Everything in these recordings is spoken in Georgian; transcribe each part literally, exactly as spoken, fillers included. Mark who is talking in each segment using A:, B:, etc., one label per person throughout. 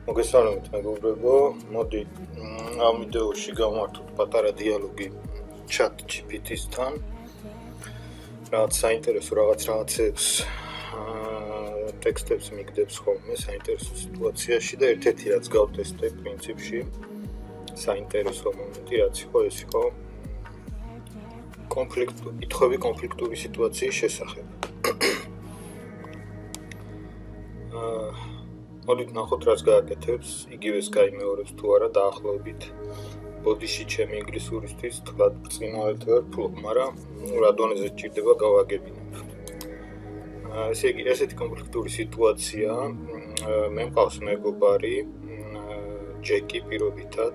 A: მოგესალმებით მეგობრებო, მოდი ამ ვიდეოში გავმართოთ პატარა დიალოგი chat G P T-სთან. რაც საინტერესო რაღაც რაღაცებს ტექსტებს მიგდებს ხოლმე საინტერესო სიტუაციაში და ერთ-ერთი რაც გავტესტე პრინციპში საინტერესო მომენტი რაც იყო ეს იყო კონფლიქტი, კითხვები კონფლიქტური სიტუაციის შესახებ. მოდით ნახოთ რაც გააკეთებს, იგივეს გაიმეორებს თუ არა დაახლოებით. ბოდიში ჩემი ინგლისურისთვის თქვა ბრწყინვალედ ვერ ფლობ, მაგრამ რა დონეზე ჭირდება გავაგებინებ. ესე იგი, ესეთი კონფლიქტური სიტუაცია, მე მყავს მეგობარი, ჯეკი პირობითად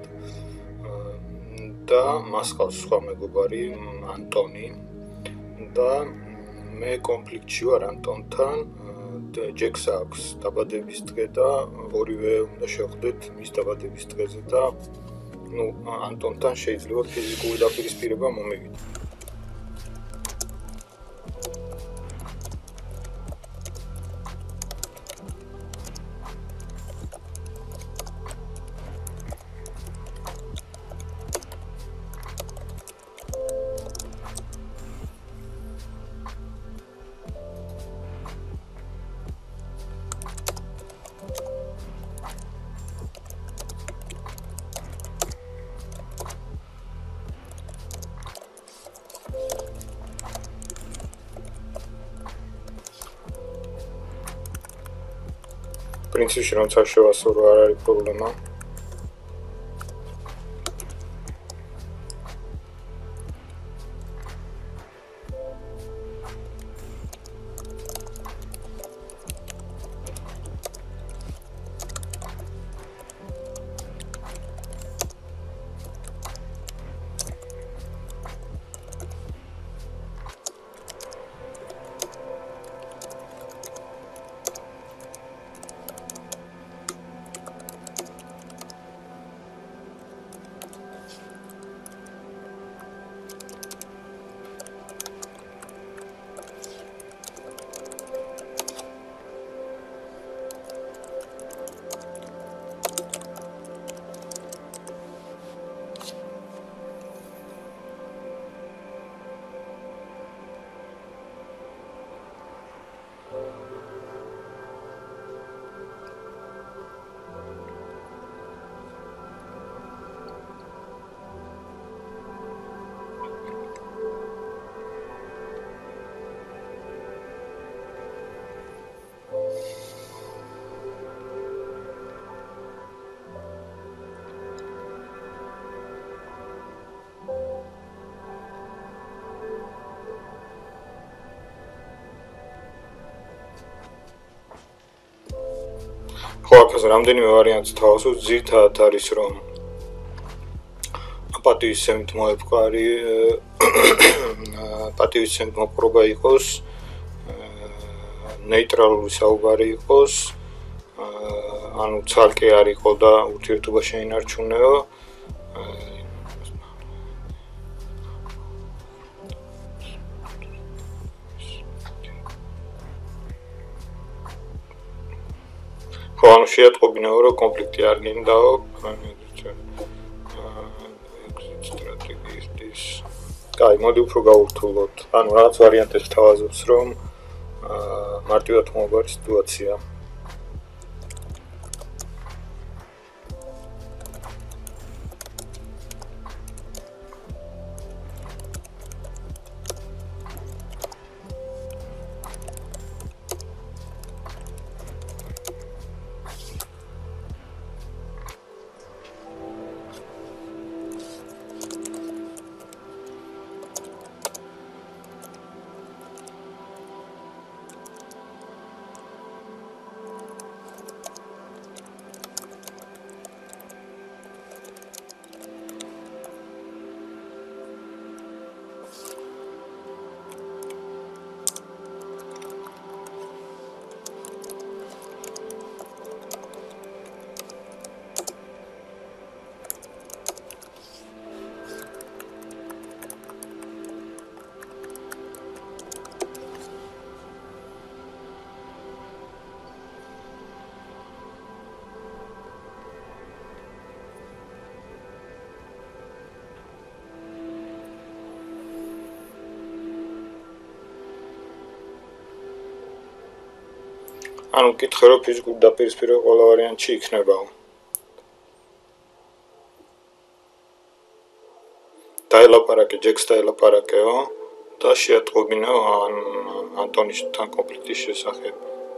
A: და მას ყავს სხვა მეგობარი, ანტონი და მე კონფლიქტში ვარ ანტონთან. ჯეკს აქვს დაბადების დღე და ორივე უნდა შევხვდეთ მის დაბადების დღეზე და ნუ ანტონთან შეიძლება ფიზიკური დაპირისპირება მომივიდეთ. პრინციპში რომ წავშევასწორო არ არის პრობლემა. ხო, აქ რამდენიმე ვარიანტს თავსო, ძირითადად არის რომ პატივისცემით მოეპყარი პატივისცემით მოპყრობა იყოს, ნეიტრალური საუბარი იყოს, ანუ ცალკე არ იყო და ურთიერთობა შეინარჩუნეო. ხო, ანუ შეატყობინეო, რომ კონფლიქტი არ გინდაო, სტრატეგიის. კაი, მოდი უფრო გავურთულოთ. ანუ რაღაც ვარიანტებს თავაზობს, რომ მარტივად მოგვარი სიტუაცია. ანუ ვკითხე რომ ფიზიკურ დაპირისპირება ყველა ვარიანტში იქნებაო. დაელაპარაკე ჯეკს დაელაპარაკეო და შეატყობინო ანტონიშთან კონფლიქტის შესახებ.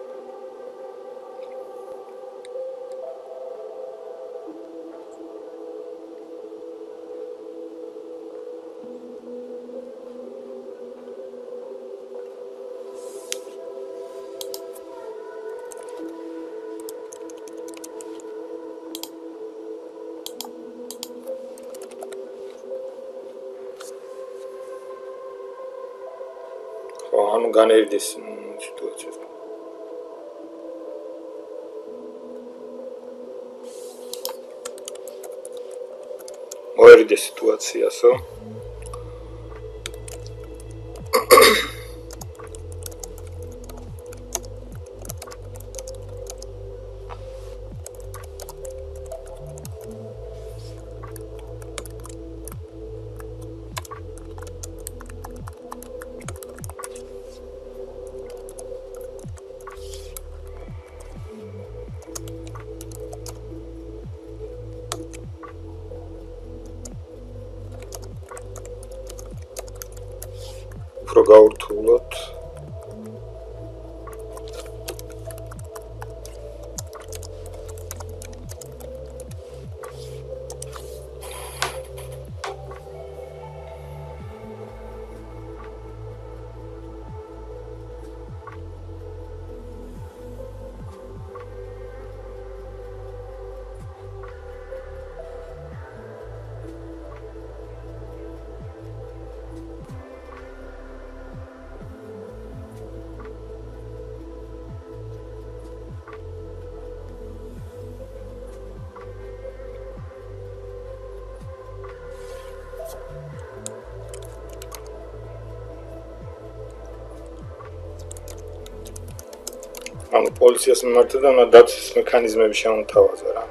A: ანუ განერიდეს სიტუაცია. მოერიდეს სიტუაციასო. უფრო გაურთულოთ. ანუ პოლიციას მიმართა და უნდა დაცვის მექანიზმები შემოთავაზა რა.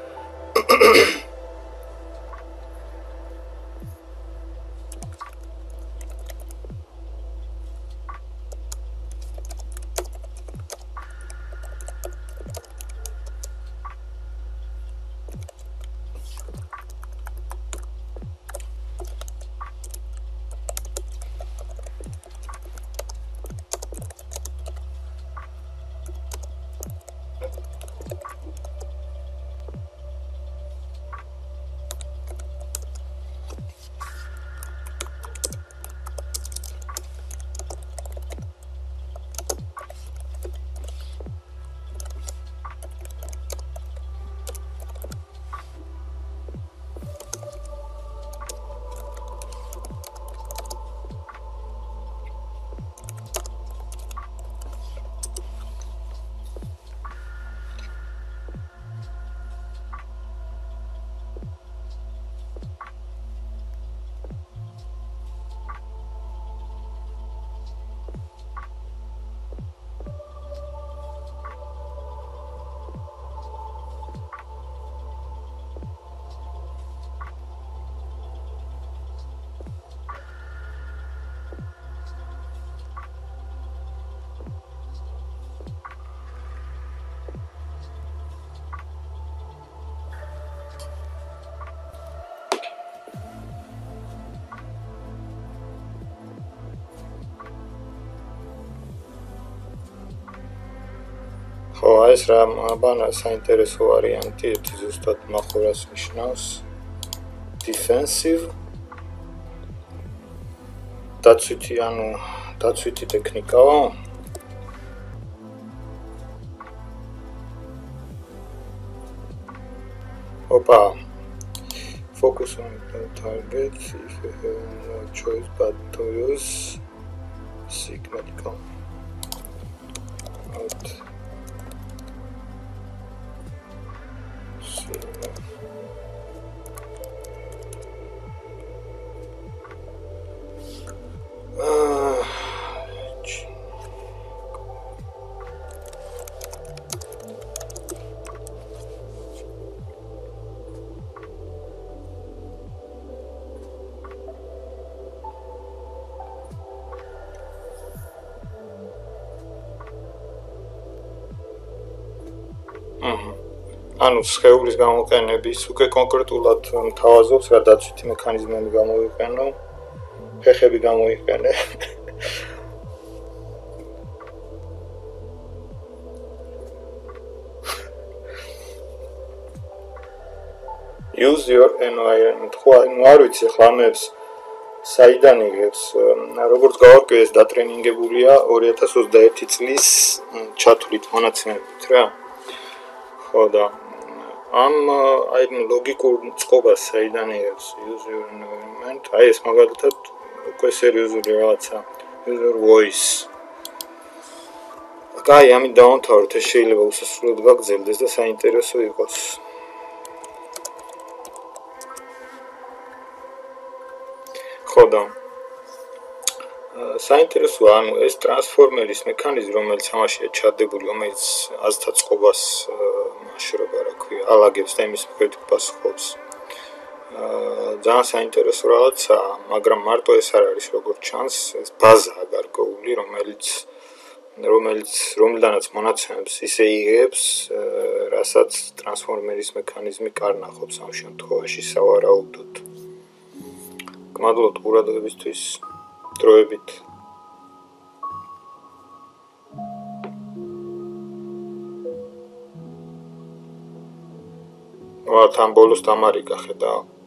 A: ხო, ეს რა აბანა საინტერესო ვარიანტი, ერთი ზუსტად მახურას ნიშნავს. Defensive. დაცვითი, ანუ დაცვითი ტექნიკაა. Opa. Focus on the target if you have no choice but to use seek medical. Out. აჰა. ანუ სხეულის გამოყენების უკვე კონკრეტულად მთავაზობს რა დაცვითი მექანიზმები გამოიყენო, ფეხები გამოიყენე. Use your environment. ხო, ანუ არ ვიცი ხლა ამებს საიდან იღებს, როგორც გავარკვიე, ეს დატრენინგებულია ორი ათას ოცდაერთი წლის ჩათვლით მონაცემებით რა. ხო და ამ აი ლოგიკურ წყობას საიდან იღებს use your environment? აი ეს მაგალითად უკვე სერიოზული რაღაცა. Use your voice. კაი, ამით დავამთავროთ, ეს შეიძლება უსასრულოდ გაგრძელდეს და საინტერესო იყოს. ხო და საინტერესოა, ანუ ეს ტრანსფორმერის მექანიზმი, რომელიც ამაშია ჩადებული, რომელიც აზთა წყობას მაშრობა, რა ქვია, ალაგებს და იმის მიხედვით პასუხობს. ძალიან საინტერესო რაღაცაა, მაგრამ მარტო ეს არ არის, როგორც ჩანს, ეს ბაზაა გარკვეული, რომელიც რომელიც რომლიდანაც მონაცემებს ისე იღებს, რასაც ტრანსფორმერის მექანიზმი კარნახობს ამ შემთხვევაში სავარაუდოდ. გმადლობთ ყურადღებისთვის, დროებით. ვართ ამ ბოლოს დამარიგა ხედავ.